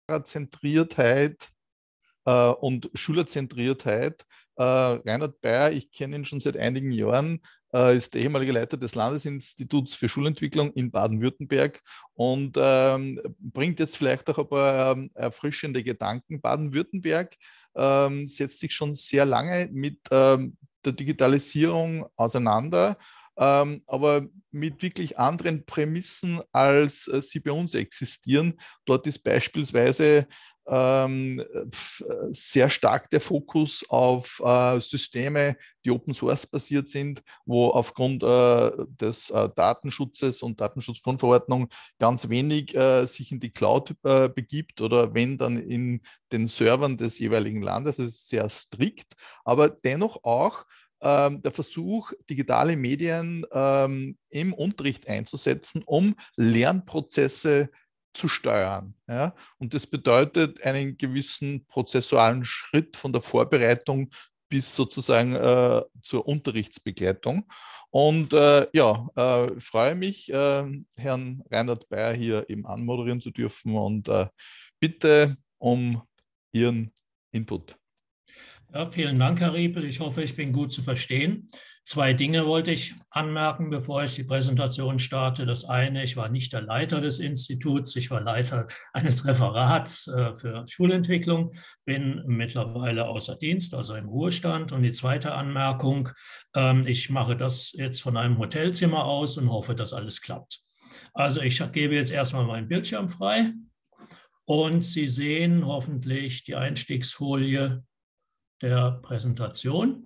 Lehrerzentriertheit und Schülerzentriertheit. Reinhard Beyer, ich kenne ihn schon seit einigen Jahren, ist der ehemalige Leiter des Landesinstituts für Schulentwicklung in Baden-Württemberg und bringt jetzt vielleicht auch ein paar erfrischende Gedanken. Baden-Württemberg setzt sich schon sehr lange mit der Digitalisierung auseinander, aber mit wirklich anderen Prämissen, als sie bei uns existieren. Dort ist beispielsweise sehr stark der Fokus auf Systeme, die Open Source basiert sind, wo aufgrund des Datenschutzes und Datenschutzgrundverordnung ganz wenig sich in die Cloud begibt oder wenn dann in den Servern des jeweiligen Landes. Das ist sehr strikt, aber dennoch auch der Versuch, digitale Medien im Unterricht einzusetzen, um Lernprozesse zu steuern. Ja? Und das bedeutet einen gewissen prozessualen Schritt von der Vorbereitung bis sozusagen zur Unterrichtsbegleitung. Und freue mich, Herrn Reinhard Beyer hier eben anmoderieren zu dürfen und bitte um Ihren Input. Ja, vielen Dank, Herr Riepel. Ich hoffe, ich bin gut zu verstehen. Zwei Dinge wollte ich anmerken, bevor ich die Präsentation starte. Das eine, ich war nicht der Leiter des Instituts, ich war Leiter eines Referats für Schulentwicklung, bin mittlerweile außer Dienst, also im Ruhestand. Und die zweite Anmerkung, ich mache das jetzt von einem Hotelzimmer aus und hoffe, dass alles klappt. Also ich gebe jetzt erstmal meinen Bildschirm frei und Sie sehen hoffentlich die Einstiegsfolie der Präsentation.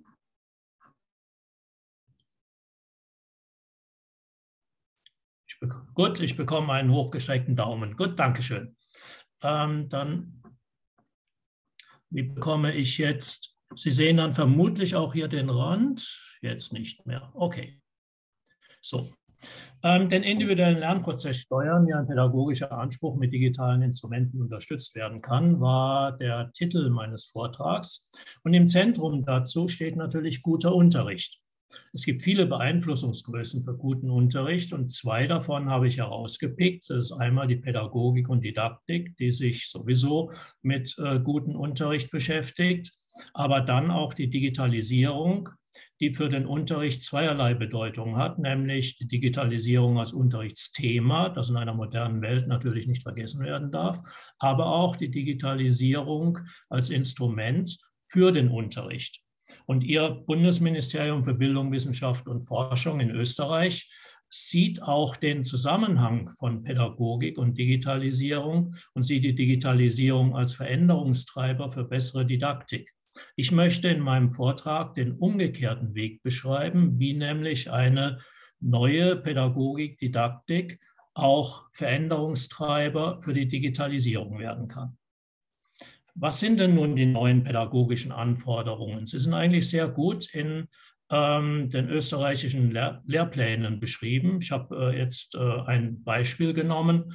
Gut, ich bekomme einen hochgestreckten Daumen. Gut, danke schön. Dann, wie bekomme ich jetzt, Sie sehen dann vermutlich auch hier den Rand, jetzt nicht mehr. Okay, so. Den individuellen Lernprozess steuern, wie ein pädagogischer Anspruch mit digitalen Instrumenten unterstützt werden kann, war der Titel meines Vortrags. Und im Zentrum dazu steht natürlich guter Unterricht. Es gibt viele Beeinflussungsgrößen für guten Unterricht und zwei davon habe ich herausgepickt. Das ist einmal die Pädagogik und Didaktik, die sich sowieso mit gutem Unterricht beschäftigt, aber dann auch die Digitalisierung, die für den Unterricht zweierlei Bedeutung hat, nämlich die Digitalisierung als Unterrichtsthema, das in einer modernen Welt natürlich nicht vergessen werden darf, aber auch die Digitalisierung als Instrument für den Unterricht. Und Ihr Bundesministerium für Bildung, Wissenschaft und Forschung in Österreich sieht auch den Zusammenhang von Pädagogik und Digitalisierung und sieht die Digitalisierung als Veränderungstreiber für bessere Didaktik. Ich möchte in meinem Vortrag den umgekehrten Weg beschreiben, wie nämlich eine neue Pädagogik, Didaktik auch Veränderungstreiber für die Digitalisierung werden kann. Was sind denn nun die neuen pädagogischen Anforderungen? Sie sind eigentlich sehr gut in den österreichischen Lehrplänen beschrieben. Ich habe jetzt ein Beispiel genommen.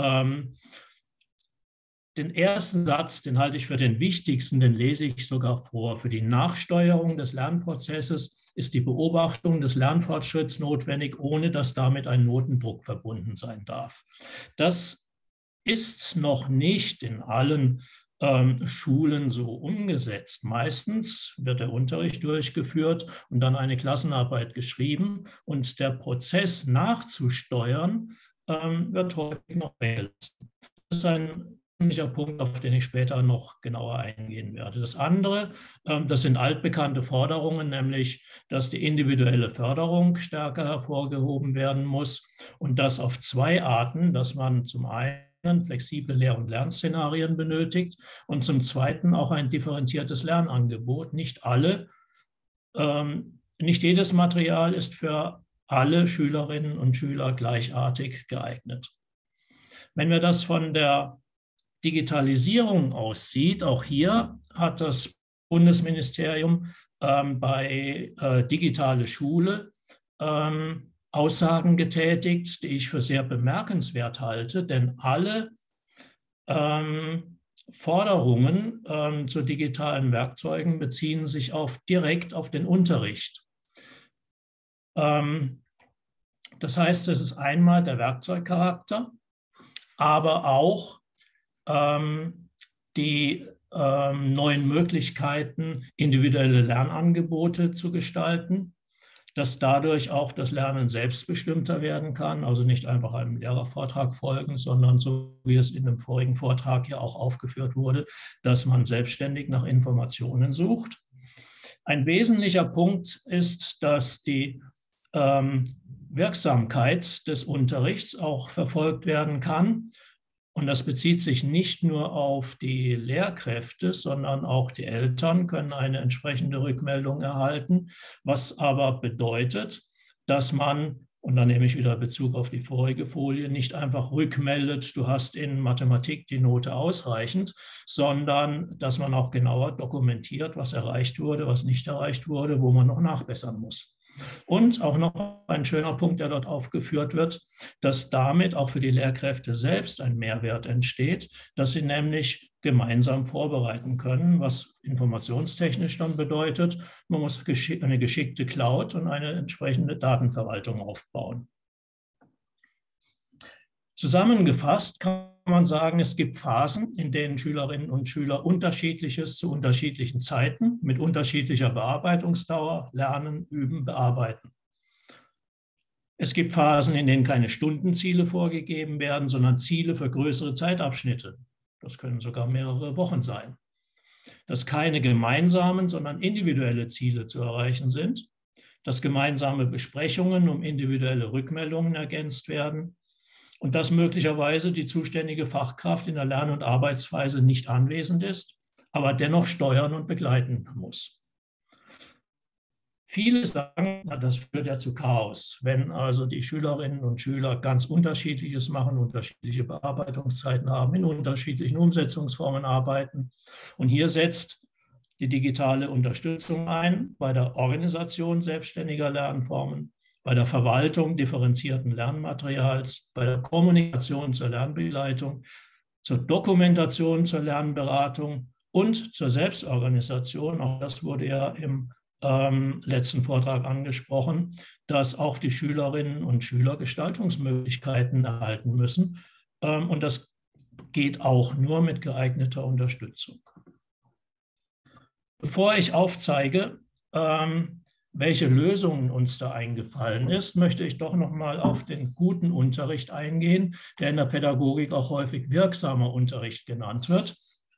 Den ersten Satz, den halte ich für den wichtigsten, den lese ich sogar vor. Für die Nachsteuerung des Lernprozesses ist die Beobachtung des Lernfortschritts notwendig, ohne dass damit ein Notendruck verbunden sein darf. Das ist noch nicht in allen Schulen so umgesetzt. Meistens wird der Unterricht durchgeführt und dann eine Klassenarbeit geschrieben und der Prozess nachzusteuern wird häufig noch weggelassen. Das ist ein wesentlicher Punkt, auf den ich später noch genauer eingehen werde. Das andere, das sind altbekannte Forderungen, nämlich, dass die individuelle Förderung stärker hervorgehoben werden muss und das auf zwei Arten, dass man zum einen flexible Lehr- und Lernszenarien benötigt und zum Zweiten auch ein differenziertes Lernangebot. Nicht jedes Material ist für alle Schülerinnen und Schüler gleichartig geeignet. Wenn wir das von der Digitalisierung aussieht, auch hier hat das Bundesministerium bei digitale Schule Aussagen getätigt, die ich für sehr bemerkenswert halte, denn alle Forderungen zu digitalen Werkzeugen beziehen sich direkt auf den Unterricht. Das heißt, es ist einmal der Werkzeugcharakter, aber auch die neuen Möglichkeiten, individuelle Lernangebote zu gestalten, dass dadurch auch das Lernen selbstbestimmter werden kann, also nicht einfach einem Lehrervortrag folgen, sondern so wie es in dem vorigen Vortrag ja auch aufgeführt wurde, dass man selbstständig nach Informationen sucht. Ein wesentlicher Punkt ist, dass die Wirksamkeit des Unterrichts auch verfolgt werden kann. Und das bezieht sich nicht nur auf die Lehrkräfte, sondern auch die Eltern können eine entsprechende Rückmeldung erhalten, was aber bedeutet, dass man, und dann nehme ich wieder Bezug auf die vorige Folie, nicht einfach rückmeldet, du hast in Mathematik die Note ausreichend, sondern dass man auch genauer dokumentiert, was erreicht wurde, was nicht erreicht wurde, wo man noch nachbessern muss. Und auch noch ein schöner Punkt, der dort aufgeführt wird, dass damit auch für die Lehrkräfte selbst ein Mehrwert entsteht, dass sie nämlich gemeinsam vorbereiten können, was informationstechnisch dann bedeutet, man muss eine geschickte Cloud und eine entsprechende Datenverwaltung aufbauen. Zusammengefasst kann man sagen, es gibt Phasen, in denen Schülerinnen und Schüler Unterschiedliches zu unterschiedlichen Zeiten mit unterschiedlicher Bearbeitungsdauer lernen, üben, bearbeiten. Es gibt Phasen, in denen keine Stundenziele vorgegeben werden, sondern Ziele für größere Zeitabschnitte. Das können sogar mehrere Wochen sein. Dass keine gemeinsamen, sondern individuelle Ziele zu erreichen sind. Dass gemeinsame Besprechungen um individuelle Rückmeldungen ergänzt werden. Und dass möglicherweise die zuständige Fachkraft in der Lern- und Arbeitsweise nicht anwesend ist, aber dennoch steuern und begleiten muss. Viele sagen, das führt ja zu Chaos, wenn also die Schülerinnen und Schüler ganz Unterschiedliches machen, unterschiedliche Bearbeitungszeiten haben, in unterschiedlichen Umsetzungsformen arbeiten. Und hier setzt die digitale Unterstützung ein bei der Organisation selbstständiger Lernformen, bei der Verwaltung differenzierten Lernmaterials, bei der Kommunikation zur Lernbegleitung, zur Dokumentation zur Lernberatung und zur Selbstorganisation. Auch das wurde ja im letzten Vortrag angesprochen, dass auch die Schülerinnen und Schüler Gestaltungsmöglichkeiten erhalten müssen. Und das geht auch nur mit geeigneter Unterstützung. Bevor ich aufzeige, welche Lösungen uns da eingefallen ist, möchte ich doch noch mal auf den guten Unterricht eingehen, der in der Pädagogik auch häufig wirksamer Unterricht genannt wird.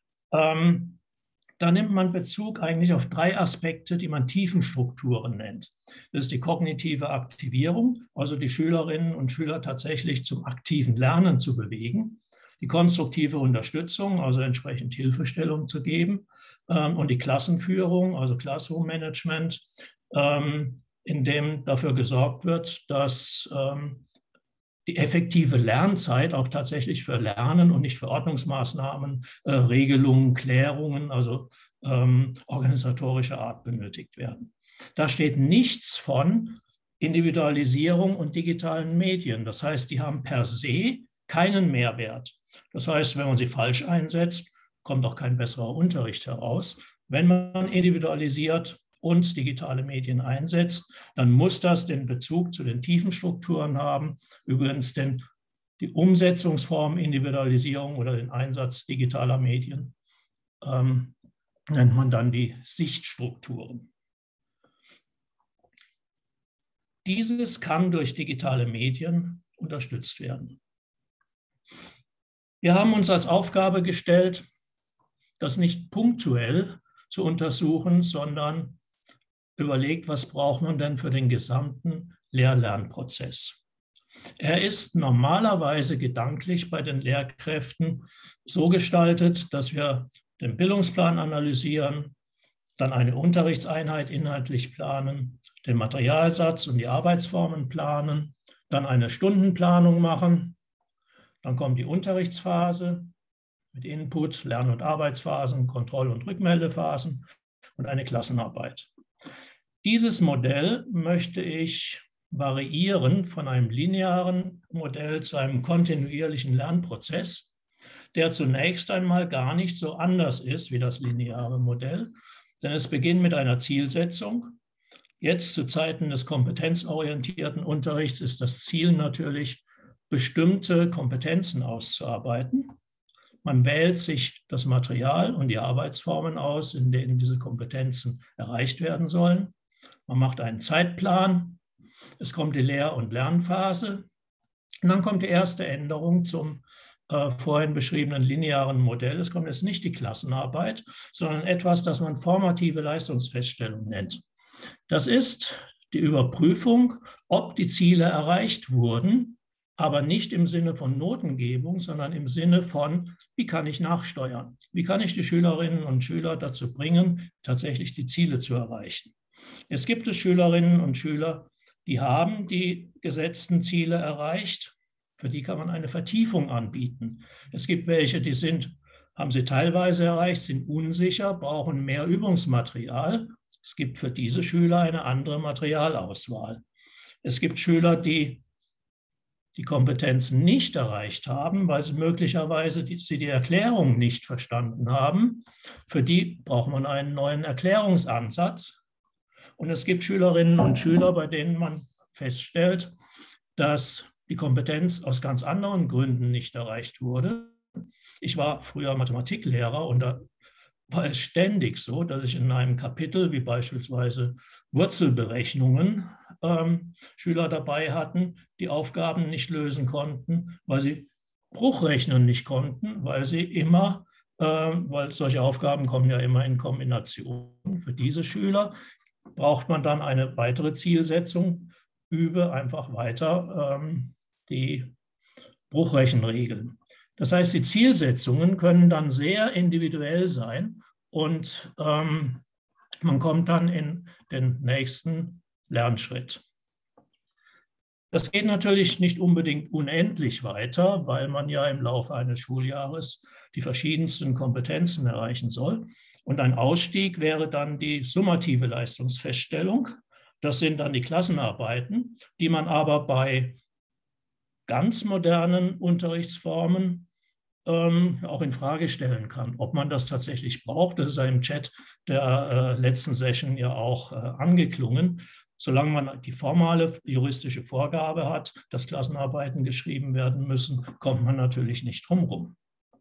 Da nimmt man Bezug eigentlich auf 3 Aspekte, die man Tiefenstrukturen nennt. Das ist die kognitive Aktivierung, also die Schülerinnen und Schüler tatsächlich zum aktiven Lernen zu bewegen, die konstruktive Unterstützung, also entsprechend Hilfestellung zu geben, und die Klassenführung, also Classroom Management, in dem dafür gesorgt wird, dass die effektive Lernzeit auch tatsächlich für Lernen und nicht für Ordnungsmaßnahmen, Regelungen, Klärungen, also organisatorischer Art benötigt werden. Da steht nichts von Individualisierung und digitalen Medien. Das heißt, die haben per se keinen Mehrwert. Das heißt, wenn man sie falsch einsetzt, kommt auch kein besserer Unterricht heraus. Wenn man individualisiert und digitale Medien einsetzt, dann muss das den Bezug zu den tiefen Strukturen haben. Übrigens die Umsetzungsform Individualisierung oder den Einsatz digitaler Medien nennt man dann die Sichtstrukturen. Dieses kann durch digitale Medien unterstützt werden. Wir haben uns als Aufgabe gestellt, das nicht punktuell zu untersuchen, sondern überlegt, was braucht man denn für den gesamten Lehr-Lernprozess. Er ist normalerweise gedanklich bei den Lehrkräften so gestaltet, dass wir den Bildungsplan analysieren, dann eine Unterrichtseinheit inhaltlich planen, den Materialsatz und die Arbeitsformen planen, dann eine Stundenplanung machen, dann kommt die Unterrichtsphase mit Input, Lern- und Arbeitsphasen, Kontroll- und Rückmeldephasen und eine Klassenarbeit. Dieses Modell möchte ich variieren von einem linearen Modell zu einem kontinuierlichen Lernprozess, der zunächst einmal gar nicht so anders ist wie das lineare Modell, denn es beginnt mit einer Zielsetzung. Jetzt zu Zeiten des kompetenzorientierten Unterrichts ist das Ziel natürlich, bestimmte Kompetenzen auszuarbeiten. Man wählt sich das Material und die Arbeitsformen aus, in denen diese Kompetenzen erreicht werden sollen. Man macht einen Zeitplan. Es kommt die Lehr- und Lernphase. Und dann kommt die erste Änderung zum vorhin beschriebenen linearen Modell. Es kommt jetzt nicht die Klassenarbeit, sondern etwas, das man formative Leistungsfeststellung nennt. Das ist die Überprüfung, ob die Ziele erreicht wurden, aber nicht im Sinne von Notengebung, sondern im Sinne von, wie kann ich nachsteuern? Wie kann ich die Schülerinnen und Schüler dazu bringen, tatsächlich die Ziele zu erreichen? Es gibt Schülerinnen und Schüler, die haben die gesetzten Ziele erreicht. Für die kann man eine Vertiefung anbieten. Es gibt welche, die haben sie teilweise erreicht, sind unsicher, brauchen mehr Übungsmaterial. Es gibt für diese Schüler eine andere Materialauswahl. Es gibt Schüler, die die Kompetenzen nicht erreicht haben, weil sie möglicherweise die Erklärung nicht verstanden haben. Für die braucht man einen neuen Erklärungsansatz. Und es gibt Schülerinnen und Schüler, bei denen man feststellt, dass die Kompetenz aus ganz anderen Gründen nicht erreicht wurde. Ich war früher Mathematiklehrer und da war es ständig so, dass ich in einem Kapitel, wie beispielsweise Wurzelberechnungen, Schüler dabei hatten, die Aufgaben nicht lösen konnten, weil sie Bruchrechnen nicht konnten, weil solche Aufgaben kommen ja immer in Kombination. Für diese Schüler braucht man dann eine weitere Zielsetzung, übe einfach weiter die Bruchrechenregeln. Das heißt, die Zielsetzungen können dann sehr individuell sein und man kommt dann in den nächsten Lernschritt. Das geht natürlich nicht unbedingt unendlich weiter, weil man ja im Laufe eines Schuljahres die verschiedensten Kompetenzen erreichen soll. Und ein Ausstieg wäre dann die summative Leistungsfeststellung. Das sind dann die Klassenarbeiten, die man aber bei ganz modernen Unterrichtsformen auch in Frage stellen kann, ob man das tatsächlich braucht. Das ist ja im Chat der letzten Session ja auch angeklungen. Solange man die formale juristische Vorgabe hat, dass Klassenarbeiten geschrieben werden müssen, kommt man natürlich nicht drum herum.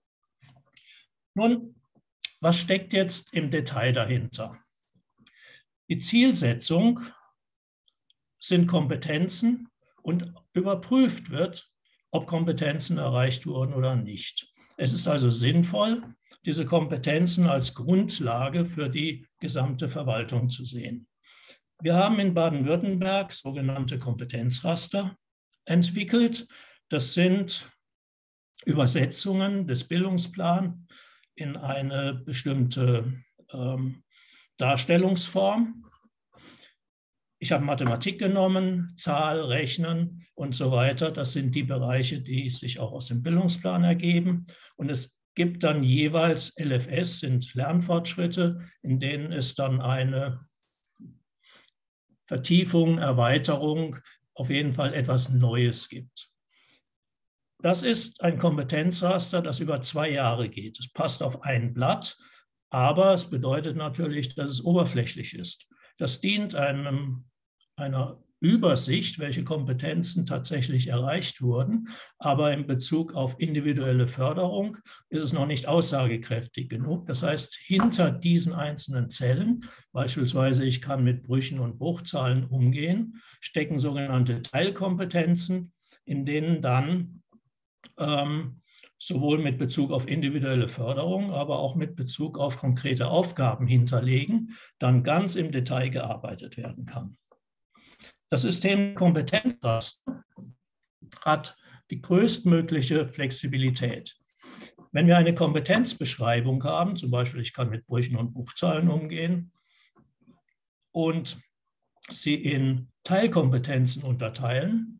Nun, was steckt jetzt im Detail dahinter? Die Zielsetzung sind Kompetenzen und überprüft wird, ob Kompetenzen erreicht wurden oder nicht. Es ist also sinnvoll, diese Kompetenzen als Grundlage für die gesamte Verwaltung zu sehen. Wir haben in Baden-Württemberg sogenannte Kompetenzraster entwickelt. Das sind Übersetzungen des Bildungsplans in eine bestimmte Darstellungsform. Ich habe Mathematik genommen, Zahl, Rechnen und so weiter. Das sind die Bereiche, die sich auch aus dem Bildungsplan ergeben. Und es gibt dann jeweils LFS, sind Lernfortschritte, in denen es dann eine Vertiefung, Erweiterung, auf jeden Fall etwas Neues gibt. Das ist ein Kompetenzraster, das über 2 Jahre geht. Es passt auf ein Blatt, aber es bedeutet natürlich, dass es oberflächlich ist. Das dient einer Übersicht, welche Kompetenzen tatsächlich erreicht wurden, aber in Bezug auf individuelle Förderung ist es noch nicht aussagekräftig genug. Das heißt, hinter diesen einzelnen Zellen, beispielsweise ich kann mit Brüchen und Bruchzahlen umgehen, stecken sogenannte Teilkompetenzen, in denen dann sowohl mit Bezug auf individuelle Förderung, aber auch mit Bezug auf konkrete Aufgaben hinterlegen, dann ganz im Detail gearbeitet werden kann. Das System Kompetenzraster hat die größtmögliche Flexibilität. Wenn wir eine Kompetenzbeschreibung haben, zum Beispiel ich kann mit Brüchen und Bruchzahlen umgehen und sie in Teilkompetenzen unterteilen,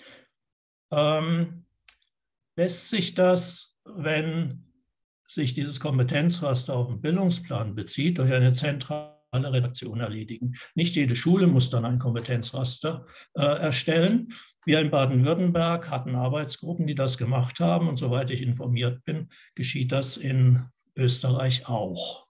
lässt sich das, wenn sich dieses Kompetenzraster auf den Bildungsplan bezieht, durch eine zentrale Redaktion erledigen. Nicht jede Schule muss dann ein Kompetenzraster erstellen. Wir in Baden-Württemberg hatten Arbeitsgruppen, die das gemacht haben und soweit ich informiert bin, geschieht das in Österreich auch.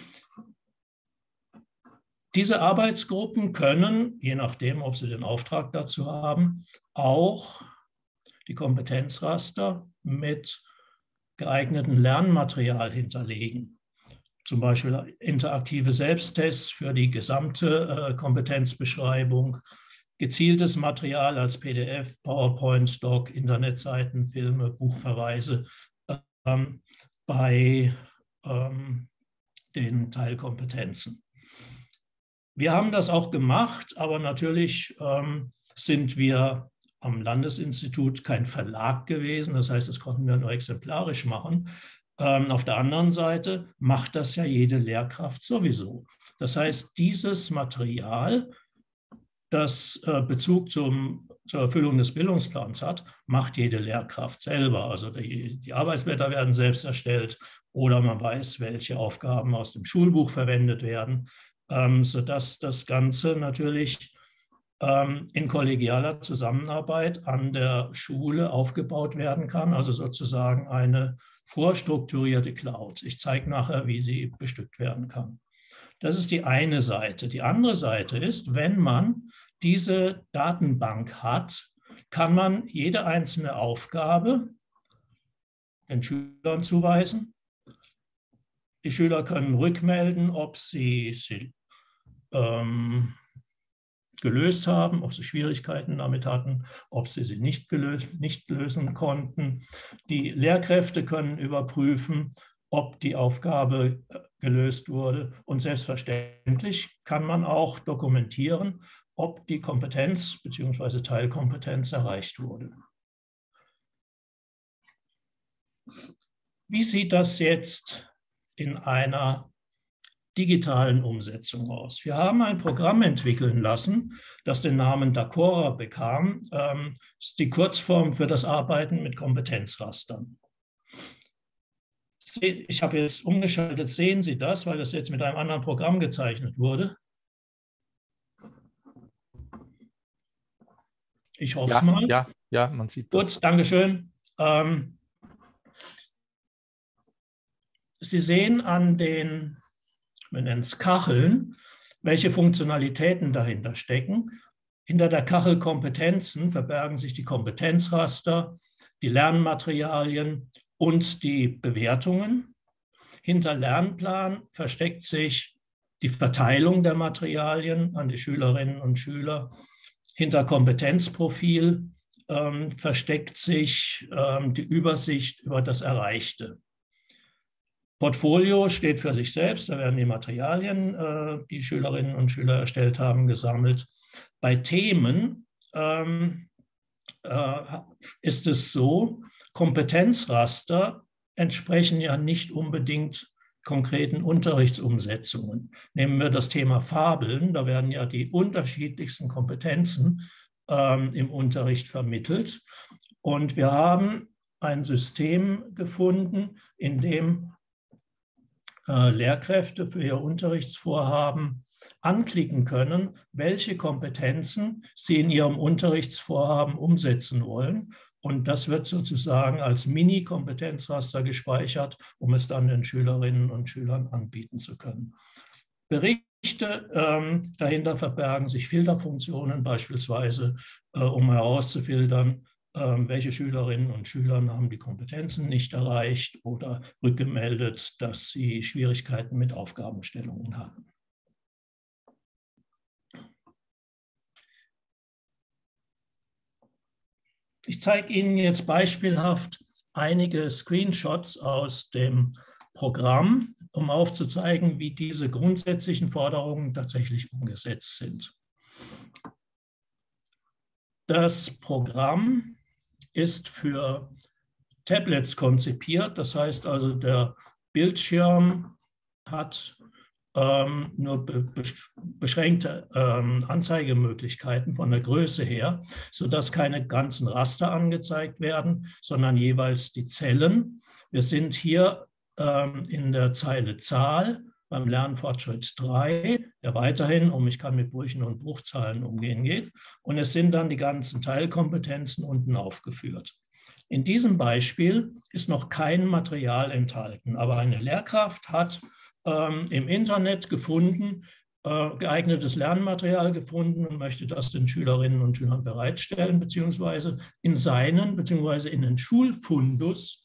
Diese Arbeitsgruppen können, je nachdem, ob sie den Auftrag dazu haben, auch die Kompetenzraster mit geeigneten Lernmaterial hinterlegen. Zum Beispiel interaktive Selbsttests für die gesamte Kompetenzbeschreibung, gezieltes Material als PDF, PowerPoint, Doc, Internetseiten, Filme, Buchverweise bei den Teilkompetenzen. Wir haben das auch gemacht, aber natürlich sind wir am Landesinstitut kein Verlag gewesen. Das heißt, das konnten wir nur exemplarisch machen. Auf der anderen Seite macht das ja jede Lehrkraft sowieso. Das heißt, dieses Material, das Bezug zur Erfüllung des Bildungsplans hat, macht jede Lehrkraft selber. Also die Arbeitsblätter werden selbst erstellt oder man weiß, welche Aufgaben aus dem Schulbuch verwendet werden, sodass das Ganze natürlich in kollegialer Zusammenarbeit an der Schule aufgebaut werden kann, also sozusagen eine vorstrukturierte Cloud. Ich zeige nachher, wie sie bestückt werden kann. Das ist die eine Seite. Die andere Seite ist, wenn man diese Datenbank hat, kann man jede einzelne Aufgabe den Schülern zuweisen. Die Schüler können rückmelden, ob sie gelöst haben, ob sie Schwierigkeiten damit hatten, ob sie nicht lösen konnten. Die Lehrkräfte können überprüfen, ob die Aufgabe gelöst wurde. Und selbstverständlich kann man auch dokumentieren, ob die Kompetenz bzw. Teilkompetenz erreicht wurde. Wie sieht das jetzt in einer digitalen Umsetzung aus? Wir haben ein Programm entwickeln lassen, das den Namen DACORA bekam. Das ist die Kurzform für das Arbeiten mit Kompetenzrastern. Ich habe jetzt umgeschaltet, sehen Sie das, weil das jetzt mit einem anderen Programm gezeichnet wurde? Ich hoffe es mal. Ja, man sieht das. Gut, Dankeschön. Sie sehen an den, wir nennen es Kacheln, welche Funktionalitäten dahinter stecken. Hinter der Kachel Kompetenzen verbergen sich die Kompetenzraster, die Lernmaterialien und die Bewertungen. Hinter Lernplan versteckt sich die Verteilung der Materialien an die Schülerinnen und Schüler. Hinter Kompetenzprofil versteckt sich die Übersicht über das Erreichte. Portfolio steht für sich selbst, da werden die Materialien, die Schülerinnen und Schüler erstellt haben, gesammelt. Bei Themen ist es so, Kompetenzraster entsprechen ja nicht unbedingt konkreten Unterrichtsumsetzungen. Nehmen wir das Thema Fabeln, da werden ja die unterschiedlichsten Kompetenzen im Unterricht vermittelt. Und wir haben ein System gefunden, in dem Lehrkräfte für ihr Unterrichtsvorhaben anklicken können, welche Kompetenzen sie in ihrem Unterrichtsvorhaben umsetzen wollen. Und das wird sozusagen als Mini-Kompetenzraster gespeichert, um es dann den Schülerinnen und Schülern anbieten zu können. Berichte, dahinter verbergen sich Filterfunktionen beispielsweise, um herauszufiltern, welche Schülerinnen und Schüler haben die Kompetenzen nicht erreicht oder rückgemeldet, dass sie Schwierigkeiten mit Aufgabenstellungen hatten. Ich zeige Ihnen jetzt beispielhaft einige Screenshots aus dem Programm, um aufzuzeigen, wie diese grundsätzlichen Forderungen tatsächlich umgesetzt sind. Das Programm ist für Tablets konzipiert, das heißt also, der Bildschirm hat nur beschränkte Anzeigemöglichkeiten von der Größe her, sodass keine ganzen Raster angezeigt werden, sondern jeweils die Zellen. Wir sind hier in der Zeile Zahl beim Lernfortschritt 3, der weiterhin ich kann mit Brüchen und Bruchzahlen umgehen geht. Und es sind dann die ganzen Teilkompetenzen unten aufgeführt. In diesem Beispiel ist noch kein Material enthalten, aber eine Lehrkraft hat im Internet gefunden, geeignetes Lernmaterial gefunden und möchte das den Schülerinnen und Schülern bereitstellen, beziehungsweise in den Schulfundus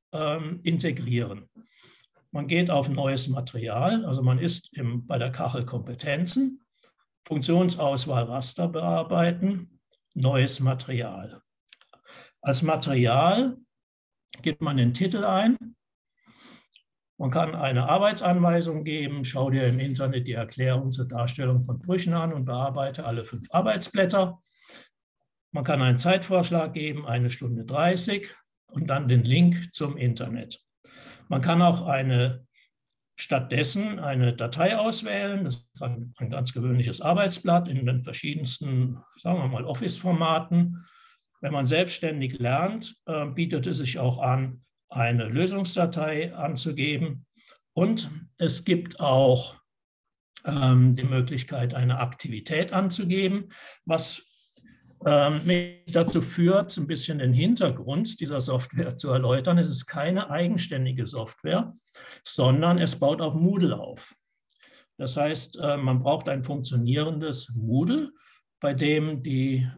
integrieren. Man geht auf neues Material, also man ist bei der Kachel Kompetenzen, Funktionsauswahl Raster bearbeiten, neues Material. Als Material gibt man den Titel ein. Man kann eine Arbeitsanweisung geben, schau dir im Internet die Erklärung zur Darstellung von Brüchen an und bearbeite alle 5 Arbeitsblätter. Man kann einen Zeitvorschlag geben, 1 Stunde 30 und dann den Link zum Internet. Man kann auch stattdessen eine Datei auswählen. Das ist ein ganz gewöhnliches Arbeitsblatt in den verschiedensten, sagen wir mal, Office-Formaten. Wenn man selbstständig lernt, bietet es sich auch an, eine Lösungsdatei anzugeben. Und es gibt auch die Möglichkeit, eine Aktivität anzugeben, was mich dazu führt, ein bisschen den Hintergrund dieser Software zu erläutern. Es ist keine eigenständige Software, sondern es baut auf Moodle auf. Das heißt, man braucht ein funktionierendes Moodle, bei dem die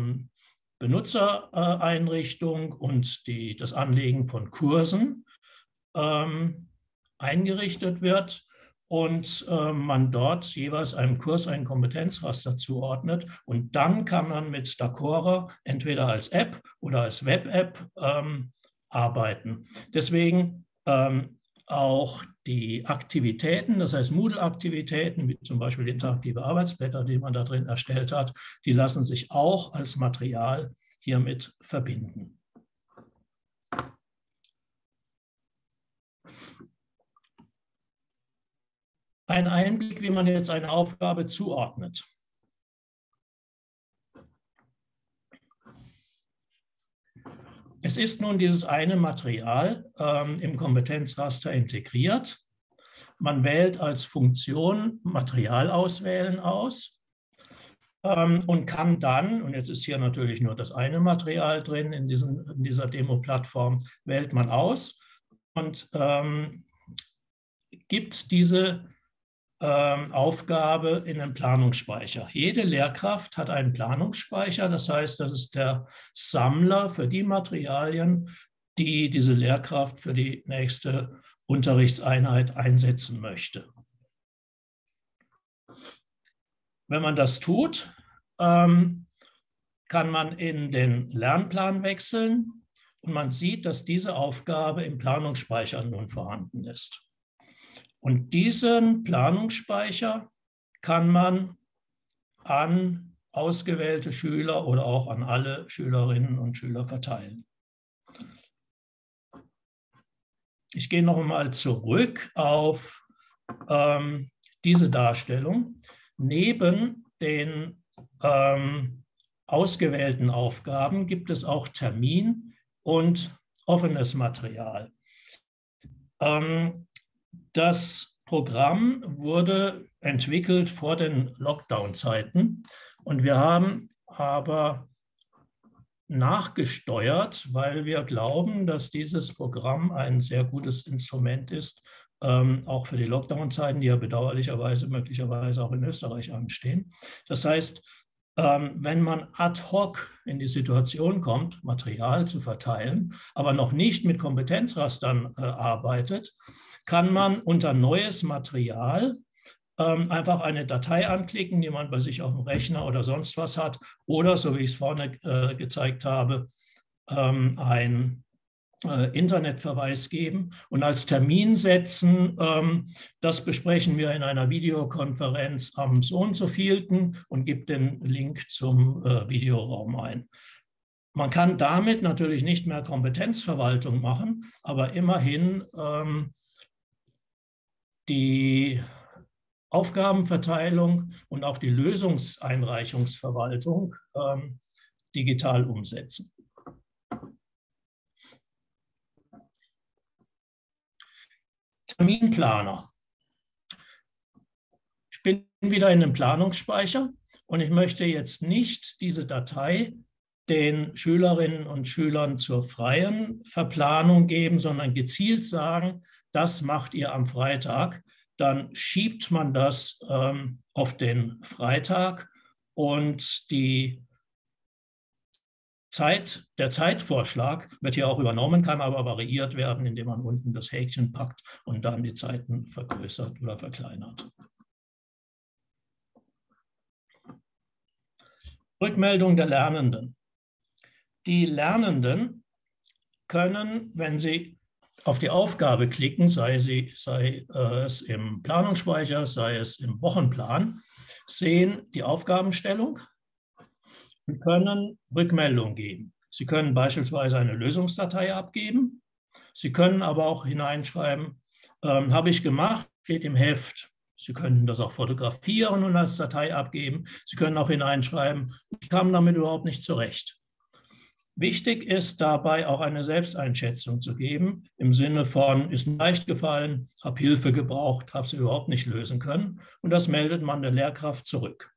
Benutzereinrichtung und das Anlegen von Kursen eingerichtet wird und man dort jeweils einem Kurs ein Kompetenzraster zuordnet. Und dann kann man mit Dacora entweder als App oder als Web-App arbeiten. Deswegen auch die Aktivitäten, das heißt Moodle-Aktivitäten, wie zum Beispiel interaktive Arbeitsblätter, die man da drin erstellt hat, die lassen sich auch als Material hiermit verbinden. Ein Einblick, wie man jetzt eine Aufgabe zuordnet. Es ist nun dieses eine Material im Kompetenzraster integriert. Man wählt als Funktion Material auswählen aus und kann dann, und jetzt ist hier natürlich nur das eine Material drin in dieser Demo-Plattform, wählt man aus und gibt diese Aufgabe in den Planungsspeicher. Jede Lehrkraft hat einen Planungsspeicher, das heißt, das ist der Sammler für die Materialien, die diese Lehrkraft für die nächste Unterrichtseinheit einsetzen möchte. Wenn man das tut, kann man in den Lernplan wechseln und man sieht, dass diese Aufgabe im Planungsspeicher nun vorhanden ist. Und diesen Planungsspeicher kann man an ausgewählte Schüler oder auch an alle Schülerinnen und Schüler verteilen. Ich gehe noch einmal zurück auf diese Darstellung. Neben den ausgewählten Aufgaben gibt es auch Termin und offenes Material. Das Programm wurde entwickelt vor den Lockdown-Zeiten und wir haben aber nachgesteuert, weil wir glauben, dass dieses Programm ein sehr gutes Instrument ist, auch für die Lockdown-Zeiten, die ja bedauerlicherweise möglicherweise auch in Österreich anstehen. Das heißt, wenn man ad hoc in die Situation kommt, Material zu verteilen, aber noch nicht mit Kompetenzrastern arbeitet, kann man unter neues Material einfach eine Datei anklicken, die man bei sich auf dem Rechner oder sonst was hat, oder, so wie ich es vorne gezeigt habe, ein Internetverweis geben und als Termin setzen, das besprechen wir in einer Videokonferenz am so und so vielten und gibt den Link zum Videoraum ein. Man kann damit natürlich nicht mehr Kompetenzverwaltung machen, aber immerhin die Aufgabenverteilung und auch die Lösungseinreichungsverwaltung digital umsetzen. Terminplaner. Ich bin wieder in dem Planungsspeicher und ich möchte jetzt nicht diese Datei den Schülerinnen und Schülern zur freien Verplanung geben, sondern gezielt sagen, das macht ihr am Freitag. Dann schiebt man das auf den Freitag und die der Zeitvorschlag wird hier auch übernommen, kann aber variiert werden, indem man unten das Häkchen packt und dann die Zeiten vergrößert oder verkleinert. Rückmeldung der Lernenden. Die Lernenden können, wenn sie auf die Aufgabe klicken, sei es im Planungsspeicher, sei es im Wochenplan, sehen die Aufgabenstellung und können Rückmeldung geben. Sie können beispielsweise eine Lösungsdatei abgeben. Sie können aber auch hineinschreiben, habe ich gemacht, steht im Heft. Sie können das auch fotografieren und als Datei abgeben. Sie können auch hineinschreiben, ich kam damit überhaupt nicht zurecht. Wichtig ist dabei auch eine Selbsteinschätzung zu geben, im Sinne von, ist mir leicht gefallen, habe Hilfe gebraucht, habe sie überhaupt nicht lösen können. Und das meldet man der Lehrkraft zurück.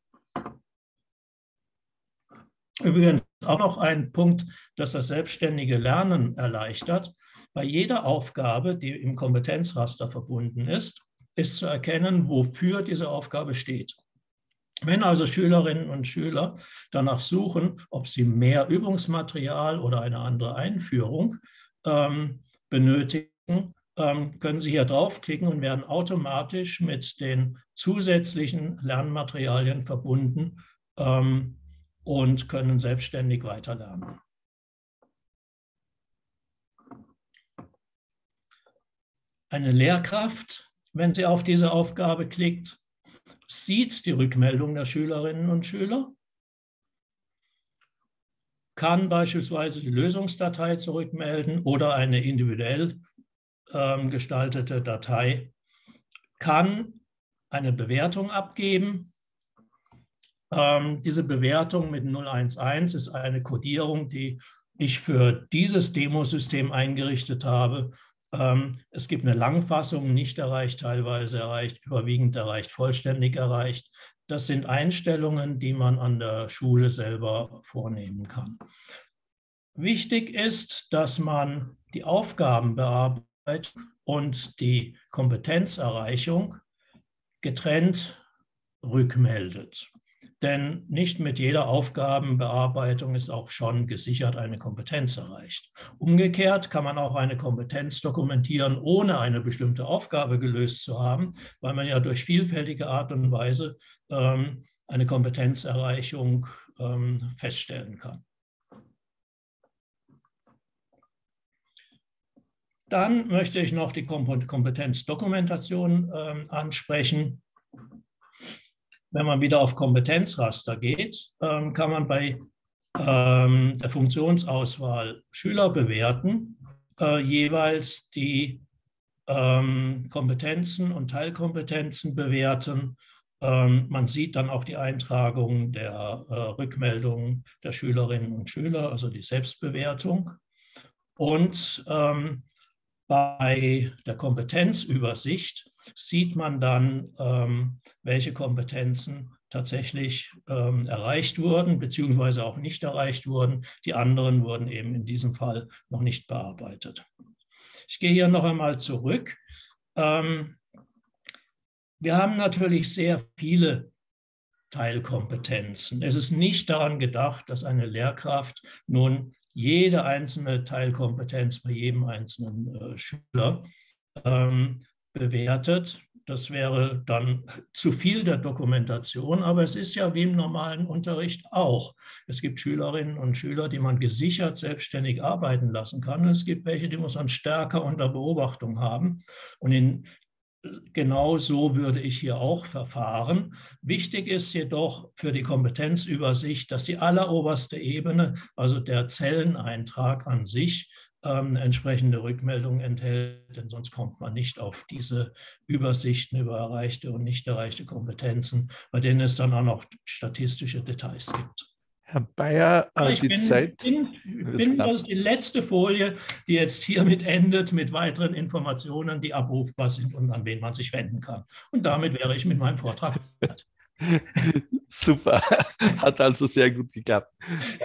Übrigens auch noch ein Punkt, das das selbstständige Lernen erleichtert. Bei jeder Aufgabe, die im Kompetenzraster verbunden ist zu erkennen, wofür diese Aufgabe steht. Wenn also Schülerinnen und Schüler danach suchen, ob sie mehr Übungsmaterial oder eine andere Einführung benötigen, können Sie hier draufklicken und werden automatisch mit den zusätzlichen Lernmaterialien verbunden und können selbstständig weiterlernen. Eine Lehrkraft, wenn sie auf diese Aufgabe klickt, sieht die Rückmeldung der Schülerinnen und Schüler, kann beispielsweise die Lösungsdatei zurückmelden oder eine individuell gestaltete Datei, kann eine Bewertung abgeben. Diese Bewertung mit 011 ist eine Codierung, die ich für dieses Demosystem eingerichtet habe. Es gibt eine Langfassung, nicht erreicht, teilweise erreicht, überwiegend erreicht, vollständig erreicht. Das sind Einstellungen, die man an der Schule selber vornehmen kann. Wichtig ist, dass man die Aufgabenbearbeitung und die Kompetenzerreichung getrennt rückmeldet. Denn nicht mit jeder Aufgabenbearbeitung ist auch schon gesichert eine Kompetenz erreicht. Umgekehrt kann man auch eine Kompetenz dokumentieren, ohne eine bestimmte Aufgabe gelöst zu haben, weil man ja durch vielfältige Art und Weise eine Kompetenzerreichung feststellen kann. Dann möchte ich noch die Kompetenzdokumentation ansprechen. Wenn man wieder auf Kompetenzraster geht, kann man bei der Funktionsauswahl Schüler bewerten, jeweils die Kompetenzen und Teilkompetenzen bewerten. Man sieht dann auch die Eintragung der Rückmeldungen der Schülerinnen und Schüler, also die Selbstbewertung. Und bei der Kompetenzübersicht sieht man dann, welche Kompetenzen tatsächlich erreicht wurden, beziehungsweise auch nicht erreicht wurden. Die anderen wurden eben in diesem Fall noch nicht bearbeitet. Ich gehe hier noch einmal zurück. Wir haben natürlich sehr viele Teilkompetenzen. Es ist nicht daran gedacht, dass eine Lehrkraft nun jede einzelne Teilkompetenz bei jedem einzelnen Schüler bewertet. Das wäre dann zu viel der Dokumentation, aber es ist ja wie im normalen Unterricht auch. Es gibt Schülerinnen und Schüler, die man gesichert selbstständig arbeiten lassen kann. Es gibt welche, die muss man stärker unter Beobachtung haben. Und genau so würde ich hier auch verfahren. Wichtig ist jedoch für die Kompetenzübersicht, dass die alleroberste Ebene, also der Zelleneintrag an sich, eine entsprechende Rückmeldung enthält, denn sonst kommt man nicht auf diese Übersichten über erreichte und nicht erreichte Kompetenzen, bei denen es dann auch noch statistische Details gibt. Herr Bayer, Ich bin die letzte Folie, die jetzt hiermit endet, mit weiteren Informationen, die abrufbar sind und an wen man sich wenden kann. Und damit wäre ich mit meinem Vortrag fertig. Super, hat also sehr gut geklappt.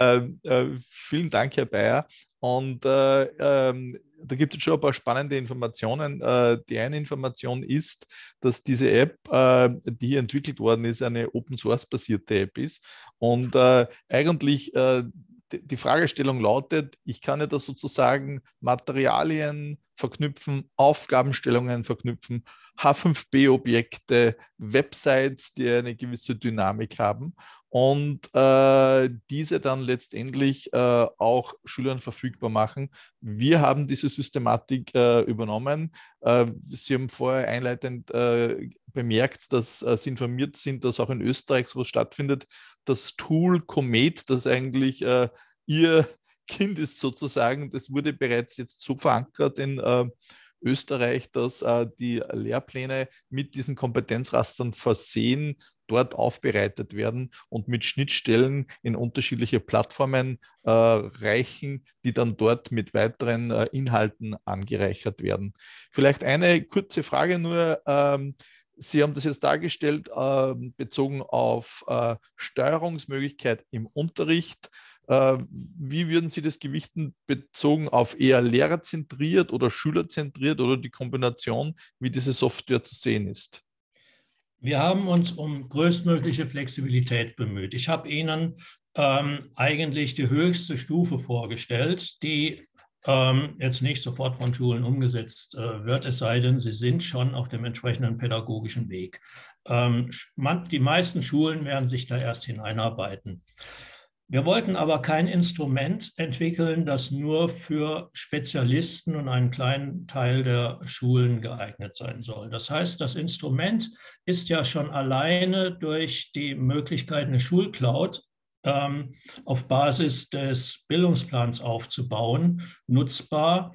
Vielen Dank, Herr Bayer. Und da gibt es schon ein paar spannende Informationen. Die eine Information ist, dass diese App, die hier entwickelt worden ist, eine Open-Source-basierte App ist und eigentlich die Fragestellung lautet, ich kann ja da sozusagen Materialien verknüpfen, Aufgabenstellungen verknüpfen, H5P-Objekte, Websites, die eine gewisse Dynamik haben und diese dann letztendlich auch Schülern verfügbar machen. Wir haben diese Systematik übernommen. Sie haben vorher einleitend bemerkt, dass Sie informiert sind, dass auch in Österreich sowas stattfindet. Das Tool Comet, das eigentlich Ihr Kind ist sozusagen, das wurde bereits jetzt so verankert in Österreich, dass die Lehrpläne mit diesen Kompetenzrastern versehen dort aufbereitet werden und mit Schnittstellen in unterschiedliche Plattformen reichen, die dann dort mit weiteren Inhalten angereichert werden. Vielleicht eine kurze Frage nur. Sie haben das jetzt dargestellt, bezogen auf Steuerungsmöglichkeit im Unterricht. Wie würden Sie das gewichten, bezogen auf eher lehrerzentriert oder schülerzentriert oder die Kombination, wie diese Software zu sehen ist? Wir haben uns um größtmögliche Flexibilität bemüht. Ich habe Ihnen eigentlich die höchste Stufe vorgestellt, die jetzt nicht sofort von Schulen umgesetzt wird, es sei denn, sie sind schon auf dem entsprechenden pädagogischen Weg. Die meisten Schulen werden sich da erst hineinarbeiten. Wir wollten aber kein Instrument entwickeln, das nur für Spezialisten und einen kleinen Teil der Schulen geeignet sein soll. Das heißt, das Instrument ist ja schon alleine durch die Möglichkeit, eine Schulcloud auf Basis des Bildungsplans aufzubauen, nutzbar.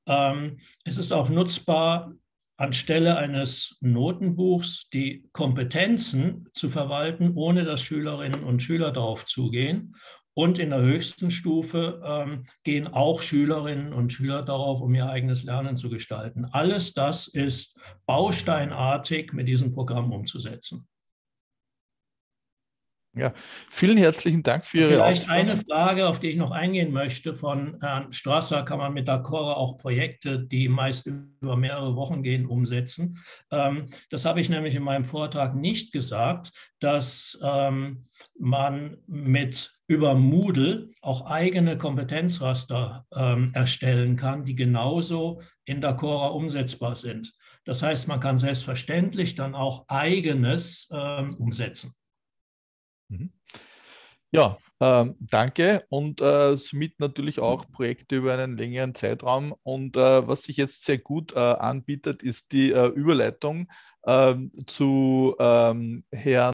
Es ist auch nutzbar, anstelle eines Notenbuchs die Kompetenzen zu verwalten, ohne dass Schülerinnen und Schüler darauf zugehen. Und in der höchsten Stufe gehen auch Schülerinnen und Schüler darauf, um ihr eigenes Lernen zu gestalten. Alles das ist bausteinartig mit diesem Programm umzusetzen. Ja, vielen herzlichen Dank für Ihre Vielleicht Ausführungen. eine Frage, auf die ich noch eingehen möchte. Von Herrn Strasser kann man mit Cora auch Projekte, die meist über mehrere Wochen gehen, umsetzen. Das habe ich nämlich in meinem Vortrag nicht gesagt, dass man über Moodle auch eigene Kompetenzraster erstellen kann, die genauso in Cora umsetzbar sind. Das heißt, man kann selbstverständlich dann auch eigenes umsetzen. Ja, danke und somit natürlich auch Projekte über einen längeren Zeitraum. Und was sich jetzt sehr gut anbietet, ist die Überleitung zu Herrn